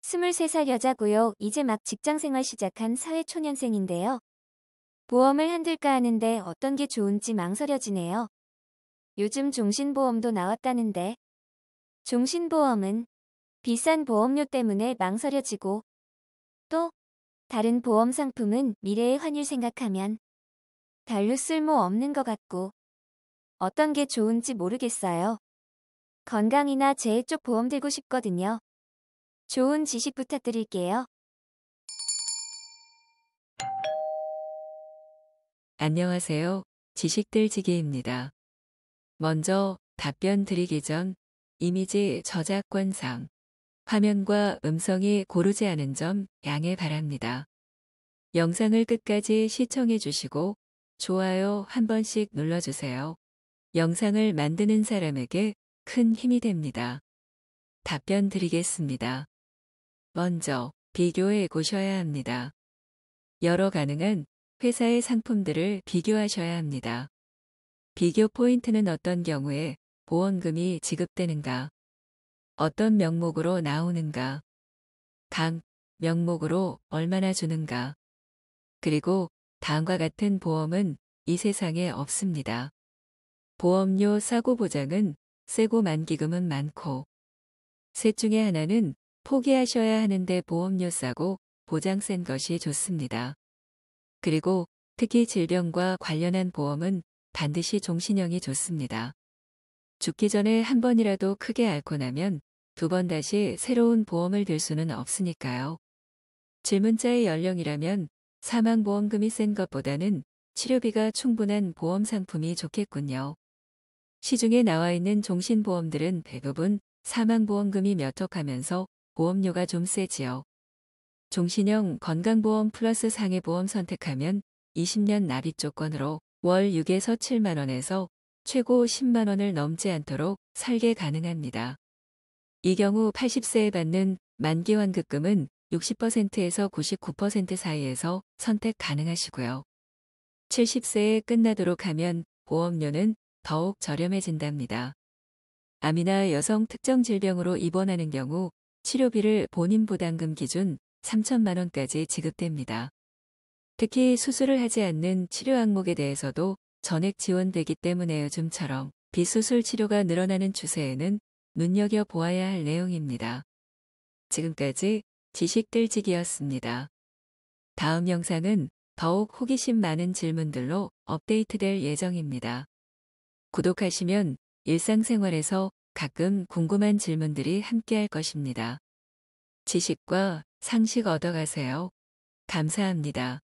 23살 여자고요. 이제 막 직장생활 시작한 사회초년생인데요. 보험을 한들까 하는데 어떤 게 좋은지 망설여지네요. 요즘 종신보험도 나왔다는데 종신보험은 비싼 보험료 때문에 망설여지고 또 다른 보험 상품은 미래의 환율 생각하면 별로 쓸모 없는 것 같고 어떤 게 좋은지 모르겠어요. 건강이나 재해 쪽 보험 들고 싶거든요. 좋은 지식 부탁드릴게요. 안녕하세요. 지식들지기입니다. 먼저 답변 드리기 전 이미지 저작권상 화면과 음성이 고르지 않은 점 양해 바랍니다. 영상을 끝까지 시청해 주시고 좋아요 한 번씩 눌러주세요. 영상을 만드는 사람에게 큰 힘이 됩니다. 답변 드리겠습니다. 먼저 비교해 보셔야 합니다. 여러 가능한 회사의 상품들을 비교하셔야 합니다. 비교 포인트는 어떤 경우에 보험금이 지급되는가, 어떤 명목으로 나오는가, 각 명목으로 얼마나 주는가, 그리고 다음과 같은 보험은 이 세상에 없습니다. 보험료 사고 보장은 세고 만기금은 많고, 셋 중에 하나는 포기하셔야 하는데 보험료 싸고 보장 센 것이 좋습니다. 그리고 특히 질병과 관련한 보험은 반드시 종신형이 좋습니다. 죽기 전에 한 번이라도 크게 앓고 나면 두 번 다시 새로운 보험을 들 수는 없으니까요. 질문자의 연령이라면 사망보험금이 센 것보다는 치료비가 충분한 보험 상품이 좋겠군요. 시중에 나와 있는 종신보험들은 대부분 사망보험금이 몇 억하면서 보험료가 좀 세지요. 종신형 건강보험 플러스 상해보험 선택하면 20년 납입 조건으로 월 6에서 7만 원에서 최고 10만 원을 넘지 않도록 설계 가능합니다. 이 경우 80세에 받는 만기 환급금은 60%에서 99% 사이에서 선택 가능하시고요. 70세에 끝나도록 하면 보험료는 더욱 저렴해진답니다. 암이나 여성 특정 질병으로 입원하는 경우 치료비를 본인 부담금 기준 3천만 원까지 지급됩니다. 특히 수술을 하지 않는 치료 항목에 대해서도 전액 지원되기 때문에 요즘처럼 비수술 치료가 늘어나는 추세에는 눈여겨보아야 할 내용입니다. 지금까지 지식들지기였습니다. 다음 영상은 더욱 호기심 많은 질문들로 업데이트될 예정입니다. 구독하시면 일상생활에서 가끔 궁금한 질문들이 함께할 것입니다. 지식과 상식 얻어가세요. 감사합니다.